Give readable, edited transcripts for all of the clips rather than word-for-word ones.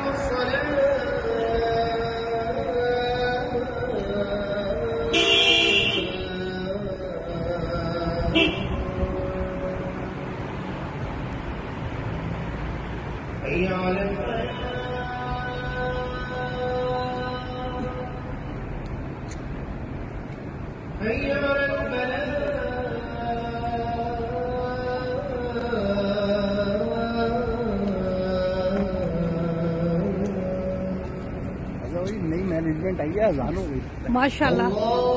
نئی management I ہے، اذان ہو گئی ماشاء اللہ.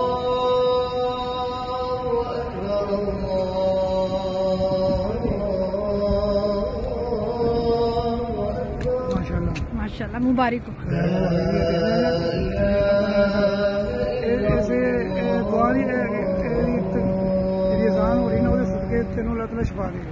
ماشاء اللہ مبارک ہو. ایسے اذان ہو رہی نا، وہ صدقے تینوں اللہ تعالیٰ شفا دے گا.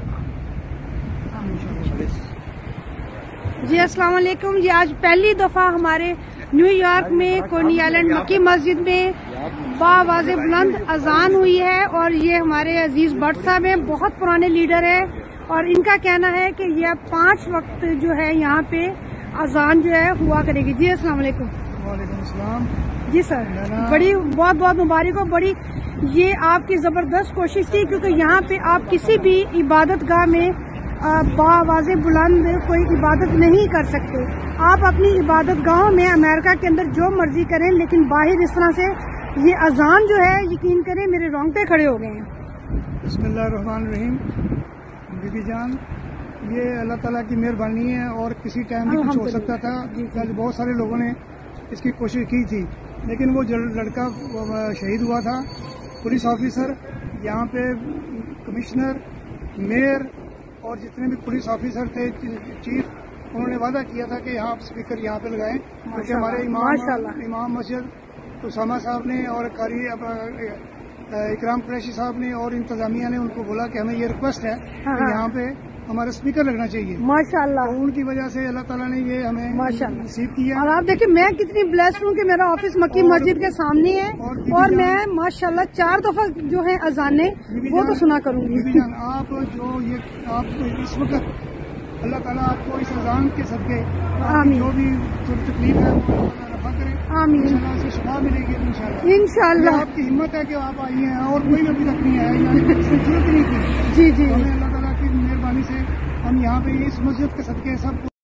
جی السلام علیکم. جی آج پہلی دفعہ ہمارے نیو یارک میں کونی آئلینڈ مکی مسجد میں باواز بلند اذان ہوئی ہے، اور یہ ہمارے عزیز بٹ صاحب ہیں، بہت پرانے لیڈر ہیں، اور ان کا کہنا ہے کہ یہ 5 وقت جو ہے یہاں پہ اذان جو ہے ہوا کرے گی. جی السلام علیکم. وعلیکم السلام. جی سر، بڑی بہت بہت مبارک ہو. بڑی یہ آپ کی زبردست کوشش تھی، کیونکہ یہاں پہ آپ کسی بھی عبادت گاہ میں باواز بلند کوئی عبادت نہیں کر سکتے. آپ اپنی عبادت گاہوں میں امریکہ کے اندر جو مرضی کریں، لیکن باہر اس طرح سے یہ اذان جو ہے یقین کریں میرے رونگٹے کھڑے ہو گئے ہیں. بسم اللہ الرحمن الرحیم. بی جان، یہ اللہ تعالیٰ کی مہربانی ہے، اور کسی ٹائم بھی کچھ ہو سکتا تھا. بہت سارے لوگوں نے اس کی کوشش کی تھی، لیکن وہ جو لڑکا شہید ہوا تھا، پولیس آفیسر، یہاں پہ کمشنر، میئر اور جتنے بھی پولیس آفیسر تھے، چیف، انہوں نے وعدہ کیا تھا کہ یہاں اسپیکر یہاں پہ لگائیں، کیونکہ ہمارے امام مسجد اسامہ صاحب نے اور قاری اکرام قریشی صاحب نے اور انتظامیہ نے ان کو بولا کہ ہمیں یہ ریکویسٹ ہے کہ یہاں پہ ہمارا اسپیکر لگنا چاہیے. ماشاءاللہ. تو ان کی وجہ سے اللہ تعالیٰ نے یہ ہمیں نصیب کیا. اور آپ دیکھیں میں کتنی بلیسڈ ہوں کہ میرا آفس مکی مسجد کے سامنے ہے، اور میں ماشاءاللہ 4 دفعہ جو ہے اذانیں وہ تو سنا کروں گی. آپ جو یہ آپ اس وقت اللہ تعالیٰ آپ کو اس اذان کے صدقے جو بھی تکلیف ہے وہ رفع کرے. آمین. انشاءاللہ سے شفا ملے گی انشاءاللہ. آپ کی ہمت ہے کہ آپ آئی ہیں، اور کوئی ابھی تک نہیں آیا، اس نے ضرورت نہیں کی. جی جی. اللہ تعالیٰ کی مہربانی سے ہم یہاں پہ اس مسجد کے صدقے سب